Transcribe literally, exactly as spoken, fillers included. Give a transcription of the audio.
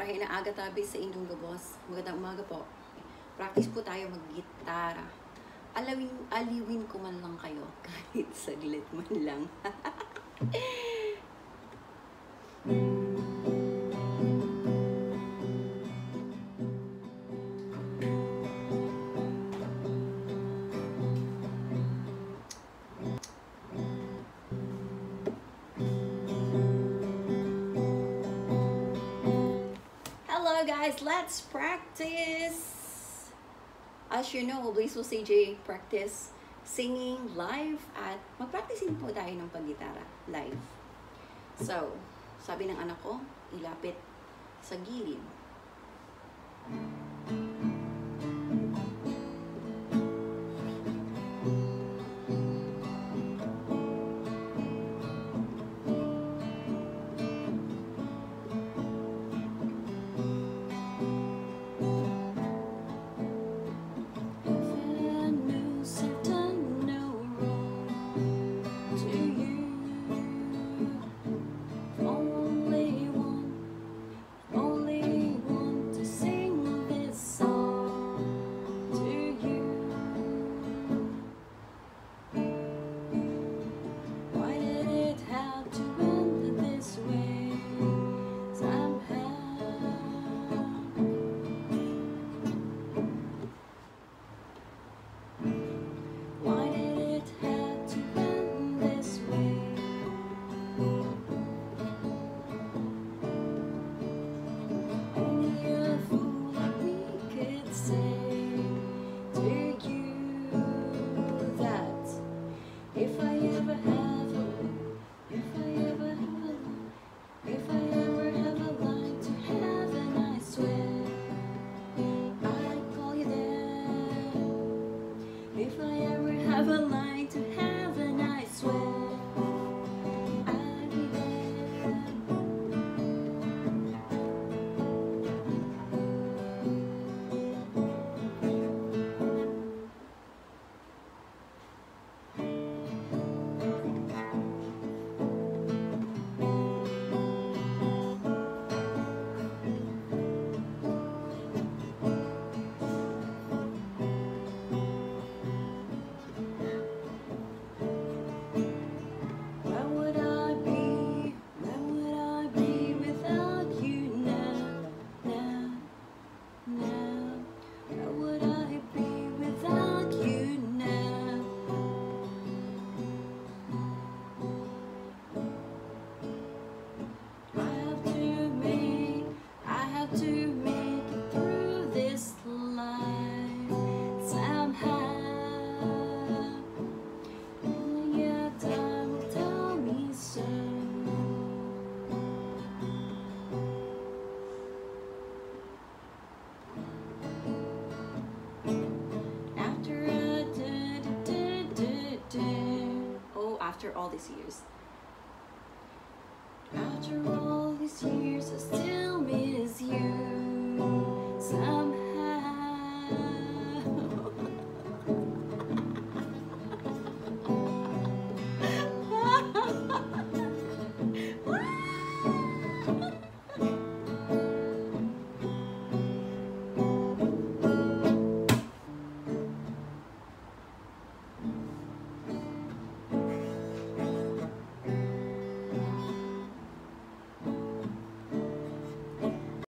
Marahil na aga tabi sa inyong lubos. Magandang umaga po. Practice po tayo mag-gitara. Alawin, aliwin ko man lang kayo. Kahit saglit man lang. Guys, let's practice. As you know, Blaze will C J practice singing live at mag-practice din po tayo ng pag-gitara live. So, sabi ng anak ko, ilapit sa gilid. After all these years.